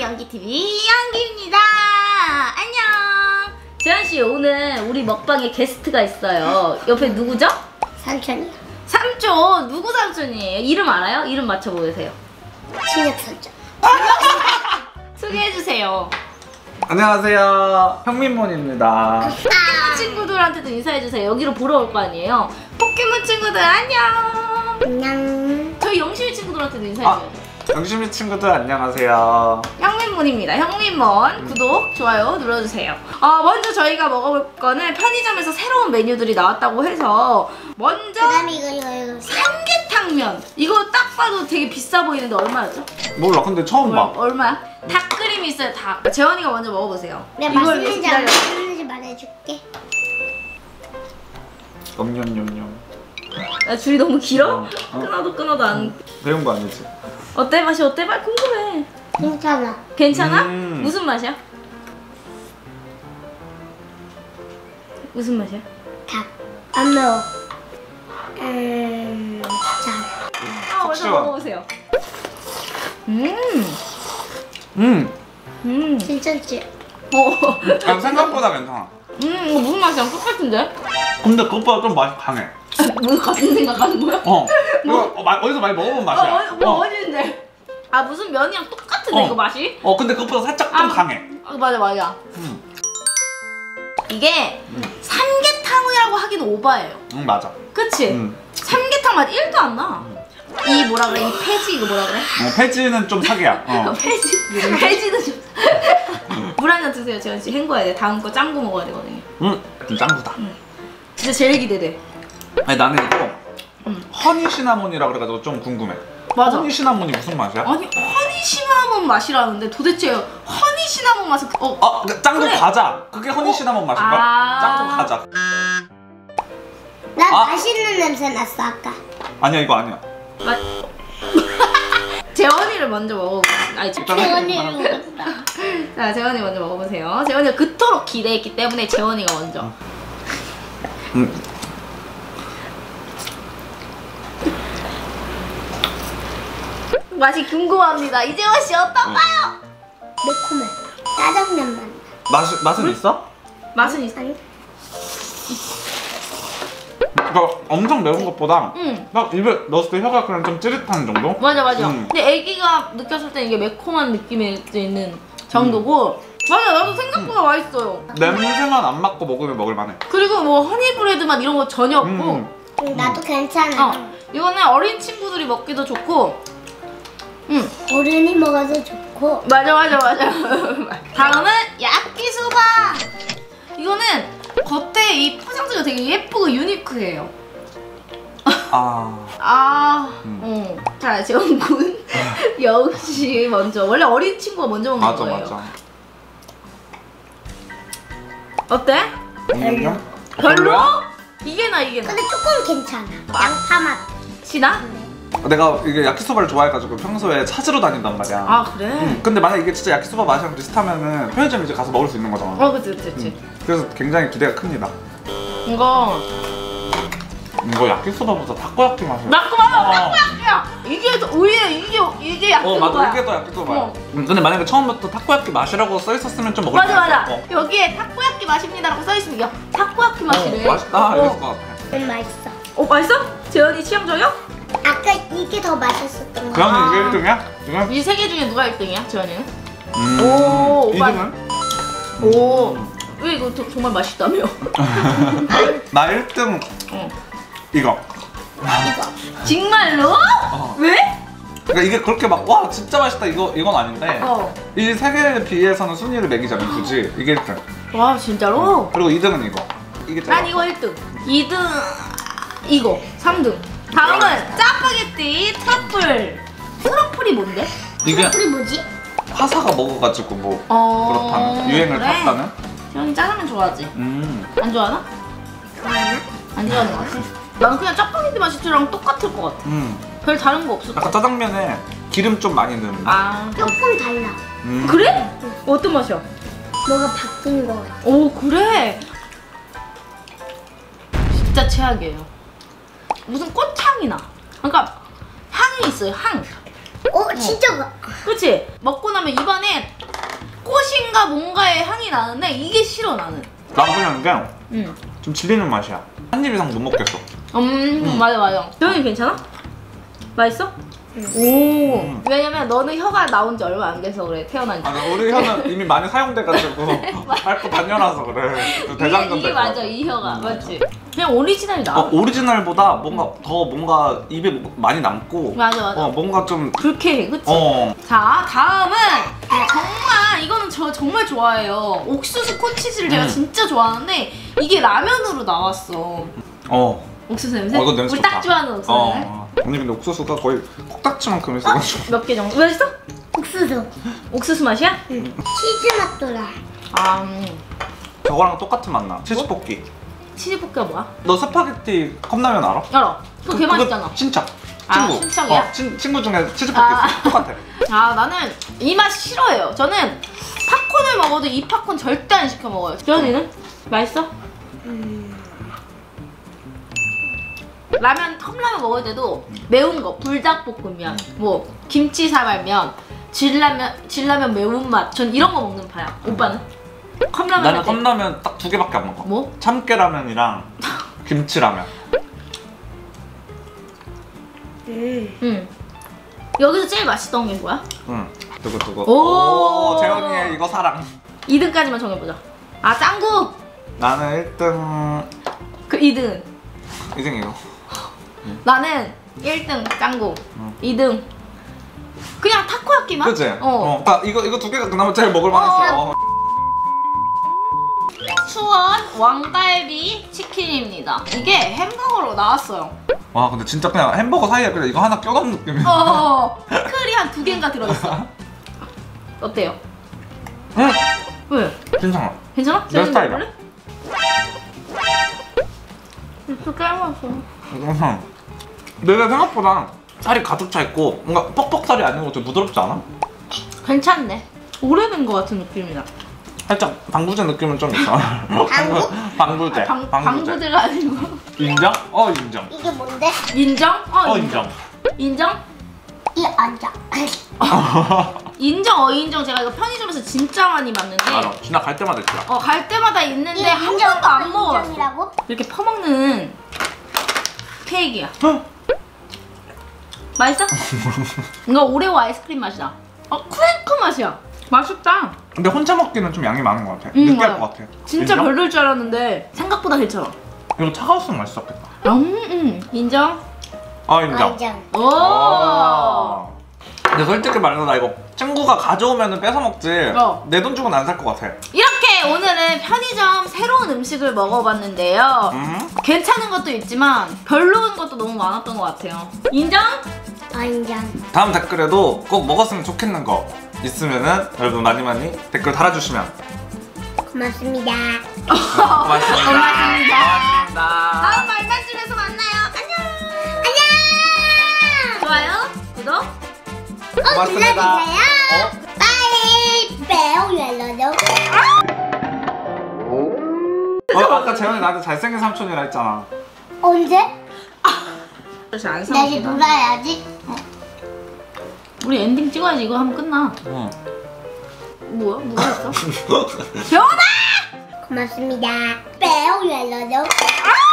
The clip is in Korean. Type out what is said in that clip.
연기TV 연기입니다. 안녕. 재현씨, 오늘 우리 먹방에 게스트가 있어요. 옆에 누구죠? 삼촌이요. 삼촌. 누구 삼촌이에요? 이름 알아요? 이름 맞춰보세요. 신혁 삼촌. 소개해주세요. 안녕하세요, 형민몬입니다. 포켓몬 친구들한테도 인사해주세요. 여기로 보러 올 거 아니에요. 포켓몬 친구들 안녕. 안녕. 저희 영심이 친구들한테도 인사해줘요. 영심이 친구들 안녕하세요. 형민몬입니다. 형민몬 구독, 좋아요 눌러주세요. 먼저 저희가 먹어볼 거는 편의점에서 새로운 메뉴들이 나왔다고 해서 먼저 그다음에 이거. 삼계탕면. 이거 딱 봐도 되게 비싸 보이는데 얼마였죠? 몰라, 근데 처음 봐. 얼마야? 닭크림이 있어요. 닭. 재원이가 먼저 먹어보세요. 내가 맛있는지 안 맛있는지 말해줄게. 엄냠냠냠. 나 줄이 너무 길어? 어. 끊어도 안. 배운 거 아니지? 어때? 맛이 어때? 말 궁금해. 괜찮아. 괜찮아? 음. 무슨 맛이야? 무슨 맛이야? 닭. 안 매워. 자. 먼저 확실하. 먹어보세요. 괜찮지? 생각보다 괜찮아. 이거 무슨 맛이야? 똑같은데? 근데 그것보다 좀 맛이 강해. 뭐 같은 생각하는 거야? 이거 어디서 많이 먹어본 맛이야. 어딘데? 무슨 면이랑 똑같은데 이거 맛이? 근데 그것보다 살짝 좀 강해. 맞아. 이게 삼계탕이라고 하기는 오바예요. 맞아. 그치? 삼계탕 맛 1도 안 나. 이 뭐라 그래? 이 폐지 이거 뭐라 그래? 폐지는 좀 사기야. 폐지는 좀. 물 한 잔 드세요, 재현씨. 헹궈야 돼. 다음 거 짱구 먹어야 되거든요. 좀 짱구다. 진짜 제일 기대돼. 아니, 나는 이거 허니 시나몬이라 그래가지고 좀 궁금해. 맞아. 허니 시나몬이 무슨 맛이야? 아니, 허니 시나몬 맛이라는데 도대체 허니 시나몬 맛은 그러니까 짱구 그래. 과자. 그게 허니 시나몬 맛인가? 짱구 과자. 나 맛있는 냄새 났어 아까. 아니야, 이거 아니야. 재원이를 먼저 먹어보세요. 재원이를 먹었다. 자, 재원이 먼저 먹어보세요. 재원이가 그토록 기대했기 때문에 재원이가 먼저. 맛이 궁금합니다. 이재원 씨 어떤가요? 매콤해. 짜장면 맛. 맛은 있어? 맛은 있어. 아니. 그러니까 엄청 매운 것보다 응. 딱 입에 넣었을 때 혀가 그냥 좀 찌릿한 정도? 맞아. 근데 애기가 느꼈을 때 이게 매콤한 느낌이 있는 정도고. 맞아, 나도 생각보다 맛있어요. 냄새만 안 맡고 먹으면 먹을만해. 그리고 뭐 허니브레드 맛 이런 거 전혀 없고. 나도 괜찮아. 이거는 어린 친구들이 먹기도 좋고. 어른이 먹어도 좋고. 맞아. 다음은 야끼소바. 이거는 겉에 이 포장지가 되게 예쁘고 유니크해요. 자, 재원군 역시 먼저. 원래 어린 친구가 먼저 먹는 거예요. 맞아. 어때? 별로? 이게 나. 근데 조금 괜찮아. 양파 맛이나? 내가 이게 야키소바를 좋아해가지고 평소에 찾으러 다닌단 말이야. 그래? 근데 만약 이게 진짜 야키소바 맛이랑 비슷하면은 편의점 이제 가서 먹을 수 있는 거잖아. 그치. 그래서 굉장히 기대가 큽니다. 이거 야키소바보다 타코야키 맛이야. 타코야키야. 이게 더 오히려 이게 야끼소바야. 맞아, 이게 더 야키소바야. 근데 만약에 처음부터 타코야키 맛이라고 써있었으면 좀 먹을 것 맞아. 같아. 여기에 타코야키 맛입니다라고 써있으면 이게 타코야키 맛이래. 맛있다 이랬을 것 같아. 맛있어. 맛있어? 재현이 취향 저격? 아까 이게 더 맛있었던 거. 그러면 이게 1등이야? 지금? 이 세 개 중에 누가 1등이야, 재현이는? 오빠. 2등은? 왜 이거 정말 맛있다며? 나 1등 이거. 정말로? 왜? 그러니까 이게 그렇게 막 와 진짜 맛있다 이건 아닌데 이 세 개에 비해서는 순위를 매기자면 굳이 이게 1등. 와, 진짜로? 그리고 2등은 이거. 이게 난 이거 1등. 2등 이거. 3등. 다음은 짜파게티 트러플. 트러플이 뭔데? 이게 우리 뭐지? 화사가 먹어가지고 뭐 그렇다는 유행을 탔다는. 재현이 짜장면 좋아하지? 안 좋아하나? 좋아하나? 안 좋아하는 것 같아. 난 그냥 짜파게티 맛이랑 똑같을 것 같아. 별 다른 거 없어. 약간 짜장면에 기름 좀 많이 넣는. 조금 달라. 그래? 어떤 맛이야? 뭐가 바뀐 거 같아. 오, 그래? 진짜 최악이에요. 무슨 꽃향이 나. 그러니까 향이 있어요, 향. 진짜. 그치? 먹고 나면 입안에 치킨과 뭔가의 향이 나는데 이게 싫어 나는. 난 그냥 이게 응. 좀 질리는 맛이야. 한 입 이상 못 먹겠어. 맞아 맞아. 재현이 괜찮아? 맛있어? 오. 왜냐면 너는 혀가 나온 지 얼마 안 돼서 그래. 태어난 지. 아, 우리 혀는 이미 많이 사용돼가지고 밟고 다녀놔서 그래. 그 대장금 이게 될 맞아. 거야. 이 혀가 맞지? 그냥 오리지널이 나아. 오리지널보다 뭔가 입에 많이 남고 맞아 맞아. 뭔가 좀 불쾌해, 그치? 자, 다음은 정말 이거는 저 정말 좋아해요. 옥수수 콘치즈를 제가 진짜 좋아하는데 이게 라면으로 나왔어. 옥수수 냄새? 이거 냄새 우리 좋다. 딱 좋아하는 옥수수 냄새. 언니 근데 옥수수가 거의 콕딱지만큼 있어가지고 몇 개 정도? 맛있어? 옥수수. 옥수수 맛이야? 치즈 맛도 나. 아, 저거랑 똑같은 맛 나. 치즈볶이. 치즈볶이가 뭐야? 너 스파게티 컵라면 알아? 알아. 그거 개 맛있잖아. 친척. 아, 친구. 친척이야? 친구 중에 치즈볶이 아. 있어. 똑같아. 아, 나는 이 맛 싫어해요. 저는 팝콘을 먹어도 이 팝콘 절대 안 시켜 먹어요. 재현이는? 맛있어? 라면, 컵라면 먹을 때도 매운 거, 불닭볶음면, 뭐 김치 사발면, 진라면 매운맛, 전 이런 거 먹는 파야. 오빠는? 컵라면 나는 할 때. 컵라면 딱 2개밖에 안 먹어. 뭐? 참깨라면이랑 김치라면. 응. 여기서 제일 맛있던 게 뭐야? 응. 두고. 오. 재현이의 이거 사랑. 2등까지만 정해보자. 아, 짱구! 나는 1등 그 2등. 2등이요. 나는 1등 짱구, 2등 그냥 타코야끼만? 그치? 아, 이거 2개가 그나마 제일 먹을 만했어. 수원 왕갈비 치킨입니다. 이게 햄버거로 나왔어요. 와 근데 진짜 그냥 햄버거 사이에 그냥 이거 하나 껴놓은 느낌이야. 피클이 한 2개인가 들어있어. 어때요? 응. 왜? 괜찮아. 괜찮아? 내 스타일이야. 먹을래? 이렇게 깨물었어. 내가 생각보다 살이 가득 차 있고 뭔가 퍽퍽살이 아닌 것도 부드럽지 않아? 괜찮네. 오래된 것 같은 느낌이다. 살짝 방부제 느낌은 좀 있어. 방부제. 방부제가 아니고. 인정? 인정. 이게 뭔데? 인정? 인정. 인정? 이 앉아. 인정. 제가 이거 편의점에서 진짜 많이 봤는데 알아. 지나갈 때마다 있더라. 갈 때마다 있는데 이게 한 번도 안 먹어봤어. 인정이라고? 이렇게 퍼먹는 케이크야. 맛있어? 이거 오레오 아이스크림 맛이다. 크랭크 맛이야. 맛있다. 근데 혼자 먹기는 좀 양이 많은 것 같아. 느끼할 맞아. 것 같아. 진짜 인정? 별로일 줄 알았는데 생각보다 괜찮아. 이거 차가웠으면 맛있었겠다. 인정? 인정. 인정. 오. 근데 솔직히 말해서 나 이거 친구가 가져오면 뺏어 먹지 내 돈 주고는 안 살 것 같아. 이렇게 오늘은 편의점 새로운 음식을 먹어봤는데요. 괜찮은 것도 있지만 별로인 것도 너무 많았던 것 같아요. 인정? 인정. 다음 댓글에도 꼭 먹었으면 좋겠는 거 있으면은 여러분 많이 댓글 달아주시면 고맙습니다. 고맙습니다. 고맙습니다. 고맙습니다. 다음 말단집에서 만나요. 안녕. 좋아요, 구독. 고맙습니다. 눌러주세요. 빠이 배우 열어줘. 아까 재현이 나한테 잘생긴 삼촌이라 했잖아. 언제? 안 나 이제 놀아야지. 우리 엔딩 찍어야지. 이거 하면 끝나. 응. 뭐야? 누가 했어? 재현아! 고맙습니다. 배우 열어줘.